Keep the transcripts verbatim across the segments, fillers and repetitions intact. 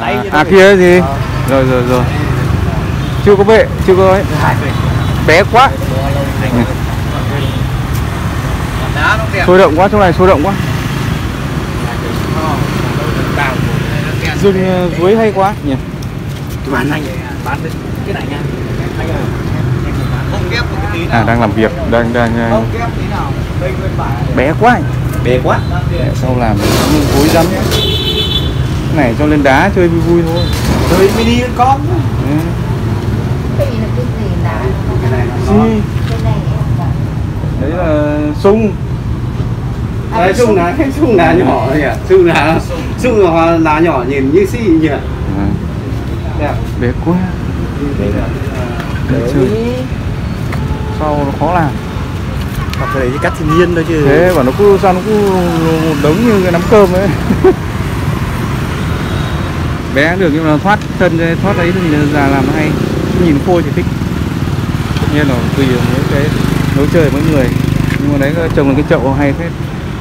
À, à kia gì? À. Rồi rồi rồi. Chưa có bệ, chưa có ấy. Bé quá. Sôi động quá, chỗ này sôi động quá. Rừng suối hay quá nhỉ. Bán anh, bán cái này nha. À đang làm việc, đang đang bé quá. Bé quá. Sau làm cối rắm. Cái này cho lên đá chơi vui vui thôi. Chơi mini con. Ừ. Đấy là sung. Đấy, sung là cái sung là nhỏ nhỉ, sung là sung là, là nhỏ nhìn như xì nhỉ. À. Đẹp. Bé quá. Chơi. Sau nó khó làm. Hoặc cái đấy cắt thiên nhiên thôi chứ. Thế mà nó cứ sao nó cứ đống như cái nắm cơm ấy. Bé được nhưng mà thoát chân thoát đấy thì già làm hay. Nhìn phôi thì thích. Tất nhiên là tùy những cái nấu chơi mỗi người. Nhưng mà đấy trồng là cái chậu hay phết.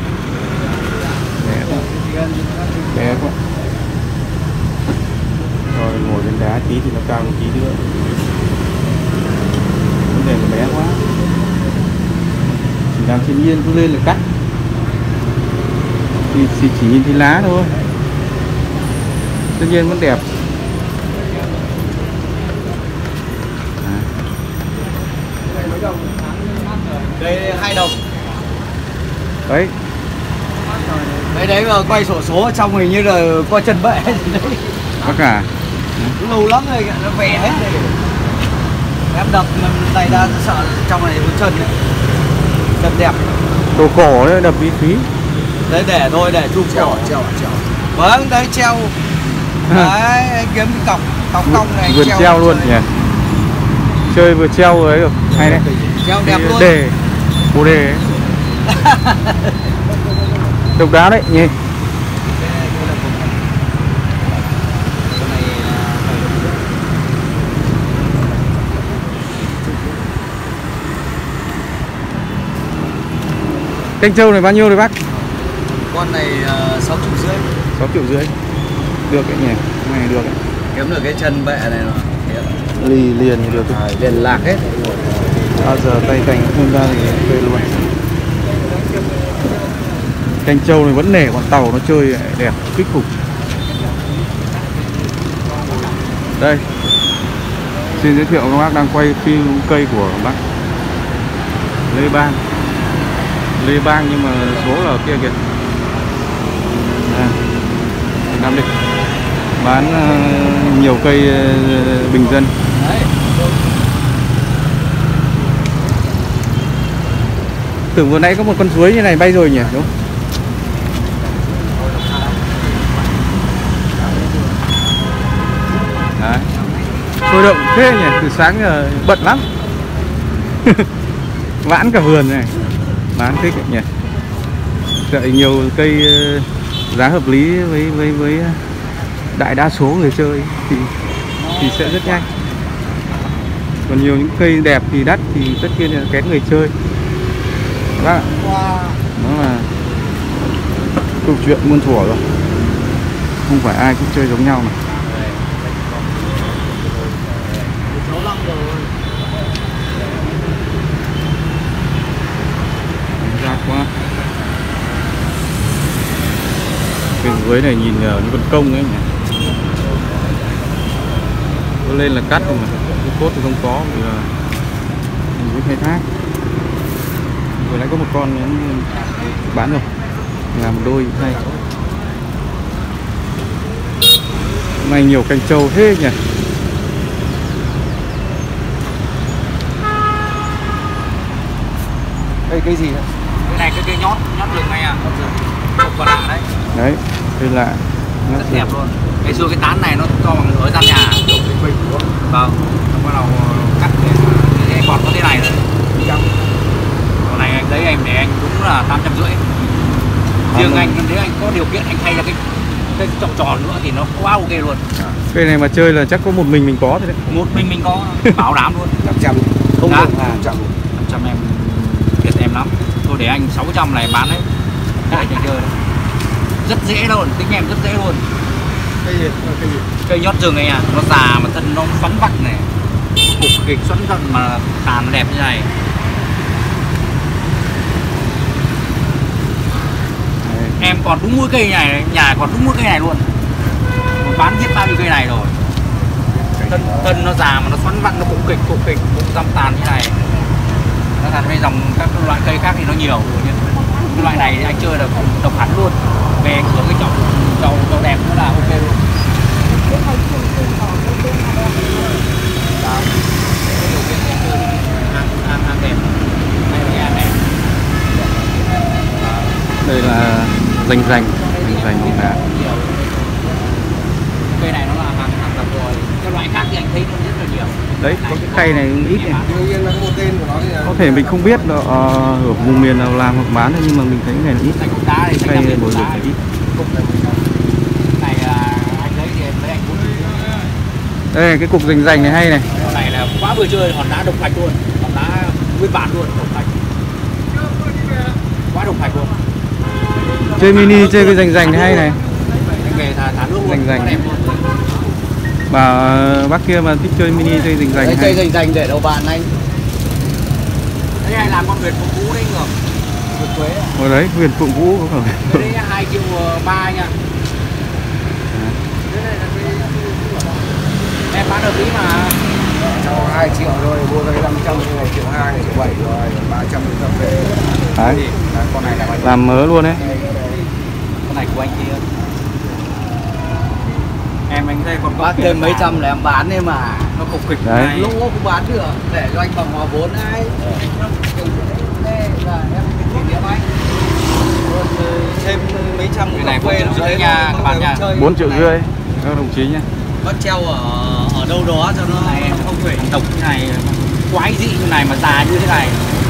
Bé quá. Bé quá. Rồi ngồi trên đá tí thì nó cao một tí nữa. Vấn đề là bé quá. Chỉ làm thiên nhiên cứ lên là cắt. Thì chỉ, chỉ nhìn thấy lá thôi. Tất nhiên vẫn đẹp. À. Đây hai đồng. Đấy. Đấy đấy mà quay sổ số ở trong hình như là coi chân bệ gì đấy. Có cả. Lâu lắm rồi nó vẽ hết rồi. Em đập tay ra sợ trong này có chân đấy. Chân đẹp. Đồ cổ đấy đập phí phí. Đấy để thôi để chụp cổ treo treo. Vâng đấy treo. Đấy anh kiếm cái cọc cọc cong này vườn treo, treo luôn nhỉ. Chơi vừa treo ấy được hay đấy. Treo đẹp luôn. Đề bồ đề ấy. Độc đáo đấy nhỉ. Canh trâu này bao nhiêu rồi bác? Con này uh, sáu triệu rưỡi. sáu triệu rưỡi. Được đấy nhỉ. Cái này được đấy. Kiếm được cái chân bệ này nó lì liền thì được. À, liền lạc hết. Bao giờ tay cành phun ra thì phê luôn. Canh trâu này vẫn nể con tàu nó chơi đẹp kích phục. Đây. Xin giới thiệu các bác đang quay phim cây của bác Lê Bang. Lê Bang nhưng mà số là kia kìa. À, Nam Định bán uh, nhiều cây uh, bình dân. Tưởng vừa nãy có một con suối như này bay rồi nhỉ, đúng không? Đấy. Sôi động thế nhỉ, từ sáng giờ bận lắm. Vãn cả vườn này. Bán thích nhỉ. Đợi nhiều cây uh, giá hợp lý với với với đại đa số người chơi thì thì sẽ rất nhanh. Còn nhiều những cây đẹp thì đắt thì tất nhiên là kén người chơi. Đó là câu chuyện muôn thuở rồi. Không phải ai cũng chơi giống nhau mà. Ra quá. Bên dưới này nhìn như con công ấy nhỉ. Có lên là cắt mà cái cốt thì không có vì là dưới khai thác. Vừa nãy có một con bán rồi, làm một đôi hay. Hôm nay nhiều canh trâu thế nhỉ. Đây cây gì đấy? Cái này cái cây nhót, nhót rừng này à? Một quả lạ đấy. Đấy, cây lạ. Rất đẹp luôn. Ngày xưa cái tán này nó to bằng ở gian nhà. Vâng. Nó bắt đầu cắt cái còn có thế này rồi. Còn này anh đấy em để anh đúng là tám trăm rưỡi. Riêng anh nếu anh có điều kiện anh thay ra cái cái tròn tròn nữa thì nó quá ok luôn. Cây này mà chơi là chắc có một mình mình có thôi đấy. Một mình mình có bảo đảm luôn. năm trăm. Không được à, năm trăm. năm trăm em thiệt em lắm. Thôi để anh sáu trăm này bán đấy. Để anh chơi. Rất dễ luôn, tính em rất dễ luôn. Cây gì? Cây gì? Cây nhót rừng ấy à, nó già mà thân nó xoắn vặt này, cục kịch xoắn vặt mà tàn nó đẹp như này. Đấy. Em còn đúng mỗi cây này, nhà còn đúng mỗi cây này luôn. Bán hết bao nhiêu cây này rồi. Thân, thân nó già mà nó xoắn vặn, nó cục kịch, cục kịch, cũng răm tàn như này. Nó thành với dòng các loại cây khác thì nó nhiều, nhưng cái loại này thì anh chơi là độc hẳn luôn. Về ảnh hưởng cái chậu chậu chậu đẹp nữa là ok luôn. Hàng hàng hàng đẹp, đây là hàng đẹp. Đây là rành rành rành rành bóng đá. Cây này nó là hàng hàng tập rồi. Cái loại khác thì anh thấy nó rất là nhiều. Đấy, có cái cây này ít nhỉ. Đương nhiên là có một tên của nó thì là... Có thể mình không biết đó, ở vùng miền nào làm hoặc bán nhưng mà mình thấy cái này là ít. Này cục đá này, Cây bồi dưỡng là ít. Cục này là anh lấy thì em lấy anh cũng. Đây cái cục rành rành này hay này. Cái này là quá vừa chơi, hòn đá độc thạch luôn, hòn đá nguyên bản luôn, độc thạch. Quá độc thạch luôn. Chơi mini chơi cái rành rành này hay này. Anh về thả thả nước luôn, Rành rành. quá đẹp luôn. Bà bác kia mà thích chơi mini chơi rành rành Đấy, cây hay. rành rành để đầu bàn anh. Đấy hay làm con Việt Phụng Vũ đấy ngược. Việt Quế à? Ở đấy Huyền Phụng Vũ có phải. Cái đấy hai triệu ba nha. Em bán được tí mà. Cho hai triệu rồi, mua cái năm trăm cái này triệu hai, triệu bảy rồi, ba trăm cái cà phê. Đấy, Đấy, con này là bao nhiêu? làm mớ luôn đấy. Con này của anh kia. Em anh thấy còn Bác thêm mấy trăm là em bán đấy mà. nó cục kịch Đấy. này. Lúc cũng bán được, để cho anh bằng hòa vốn ai. Đây là em kỷ niệm anh. Rồi thêm mấy trăm Cái này cà phê bốn triệu rưỡi nha, các bạn nha. bốn triệu rưỡi các đồng chí nhé. Bắt treo ở ở đâu đó cho nó Này em không phải độc như này, quái dị như này mà già như thế này.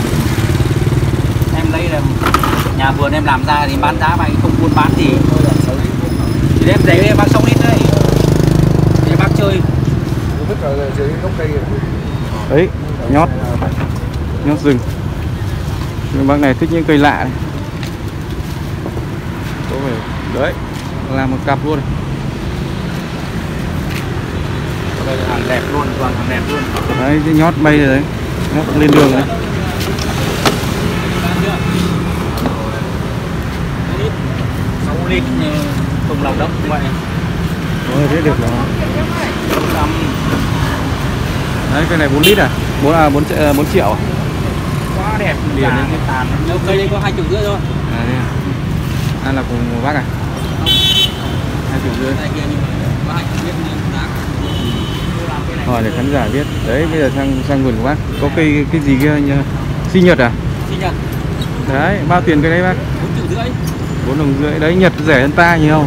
Em lấy là nhà vườn em làm ra thì bán giá vậy, không buôn bán gì. Thì đem giấy em bán xong hết đấy. Để bác chơi. vứt ở dưới gốc cây. Đấy, nhót. Nhót rừng. Nhưng bác này thích những cây lạ này. Có phải đấy, làm một cặp luôn này. Đây là hàng đẹp luôn, toàn hàng đẹp luôn. Đấy, cái nhót bay rồi đấy. Nhót lên đường đấy. sáu lít không lòng đất như vậy. Ôi, thế được rồi. Năm Đấy, cái này bốn lít à? bốn à bốn bốn triệu à? quá đẹp, Liền già lên cái tàn. Đâu cây đây có hai triệu rưỡi thôi. À đây à. À là cùng bác à? Hai triệu rưỡi. Đây kia nhưng mà có hai triệu biết giá. Hỏi để khán giả biết. Đấy, bây giờ sang sang vườn của bác. Có cây cái gì kia nhỉ? Sinh nhật à? Sinh nhật Đấy, bao tiền cái đấy bác? bốn triệu rưỡi. bốn đồng rưỡi. Đấy, Nhật rẻ hơn ta nhiều.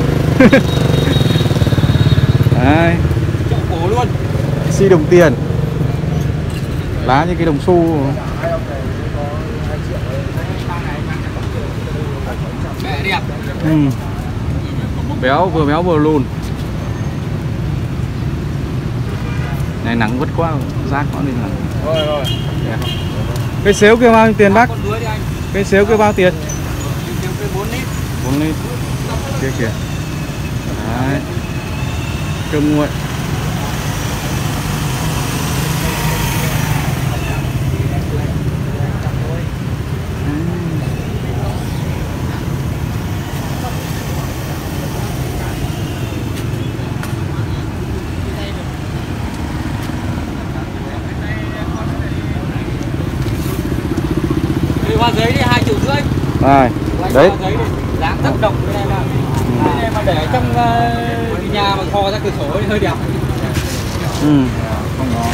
Đấy, Triệu cổ luôn. xi đồng tiền. Lá như cái đồng xu. Mẹ đẹp. Ừ. Béo, vừa béo vừa lùn. Này nắng vất quá, rác quá nên là. Rồi rồi. Cây sếu kia bao nhiêu tiền bác? Con dưới đi anh. Cây sếu kia bao tiền? Tiêu cái bốn lít. bốn lít. Kia kìa. Đấy. Cơm nguội. Đi hoa giấy đi hai triệu rưỡi. Rồi. Đấy. Hoa giấy đi. Dáng rất độc cái này mà. Cái này mà để trong uh, nhà mà thò ra cửa sổ thì hơi đẹp. Ừ. Không có.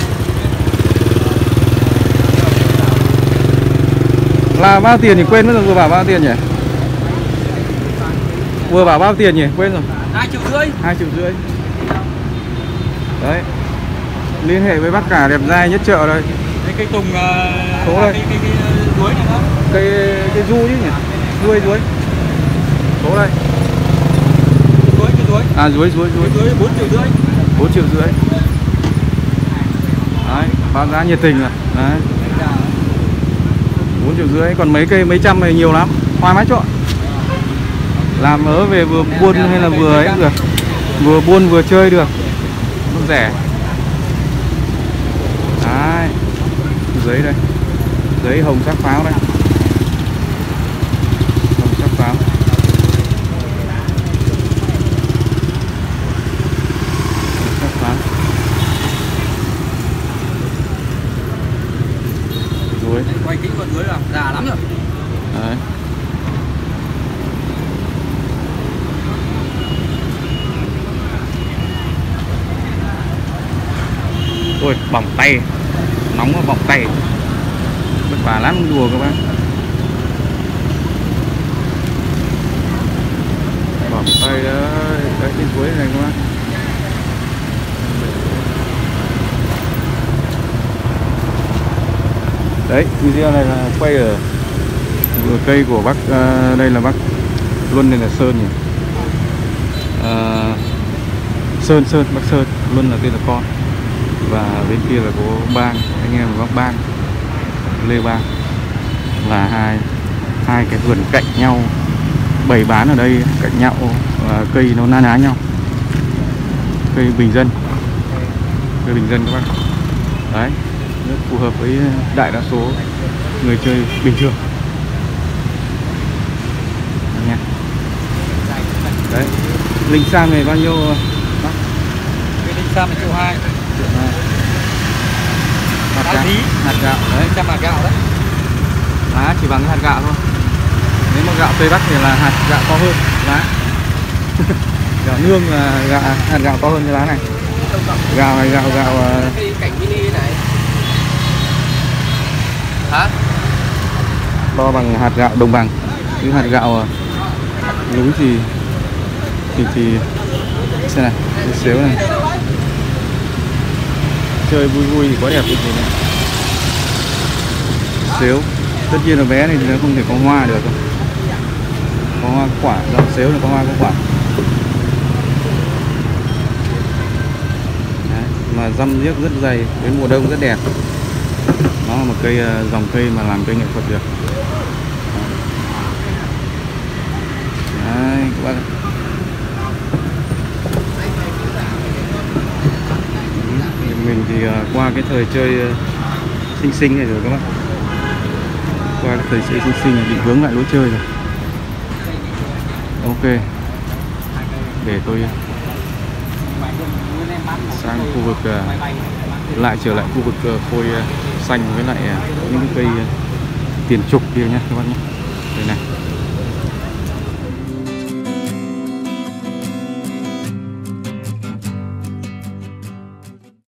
Là bao tiền thì quên mất rồi, vừa bảo bao tiền nhỉ? Vừa bảo bao tiền nhỉ? Quên rồi. Hai triệu rưỡi. Hai triệu rưỡi. Đấy. Liên hệ với bác cả đẹp dai nhất chợ đây. Cái cây tùng uh, Số đây. cái cái cái chuối này không? Cây cây du chứ nhỉ? Ruồi ruồi. Số đây. Chuối cái chuối. À ruồi ruồi ruồi. Chuối bốn triệu rưỡi. bốn triệu rưỡi. Đấy, báo giá nhiệt tình rồi. Đấy. bốn triệu rưỡi, còn mấy cây mấy trăm này nhiều lắm. Hoa mái chọn. Làm ớ về vừa buôn hay là vừa ấy cũng được. Vừa buôn vừa chơi được, không rẻ. Đấy, giấy đây, giấy hồng sắc pháo đây, hồng sắc pháo. Hồng sắc pháo. Rồi. Quay kỹ con dưới là già lắm rồi. Đấy. Ôi, bỏng tay, nóng mà bỏng tay, vất vả lắm, đùa các bác. Bỏng tay đấy, đấy trên cuối này các bác. Đấy, video này là quay ở cây của bác, uh, đây là bác Luân, này là Sơn nhỉ. Uh, Sơn, Sơn, bác Sơn, Luân là tên là con. Và bên kia là có Bang, anh em của bác Bang, Lê Bang. Là hai hai cái vườn cạnh nhau, bày bán ở đây cạnh nhau, và cây nó na ná nhau. Cây bình dân, cây bình dân các bác. Đấy, rất phù hợp với đại đa số người chơi bình thường nha. Đấy, Linh Sam này bao nhiêu bác? Cái Linh Sam này triệu hai. Hạt Hạt gạo, tí. hạt gạo đấy, Trăm hạt gạo đấy. lá chỉ bằng hạt gạo thôi. Nếu mà gạo Tây Bắc thì là hạt gạo to hơn lá. Gạo nương là gạo, hạt gạo to hơn cái lá này. Gạo này gạo gạo Cái cảnh mini này. Hả? to bằng hạt gạo đồng bằng. Cái hạt gạo lúi thì thì thì xem này, cái xéo này. Chơi vui vui thì quá đẹp như thế này. Xéo, tất nhiên là bé này thì nó không thể có hoa được đâu. Có hoa có quả, dòng xéo là có hoa có quả. Đấy, mà răm riếc rất dày, đến mùa đông rất đẹp. Nó là một cây dòng cây mà làm cây nghệ thuật được. Đấy các bác. Mình thì uh, qua cái thời chơi uh, sinh sinh này rồi các bác. Qua cái thời chơi sinh sinh này định hướng lại lối chơi rồi. Ok. Để tôi sang khu vực uh, lại trở lại khu vực uh, phôi uh, xanh với lại uh, những cây uh, tiền trục kia nhé các bác nhé. Đây này.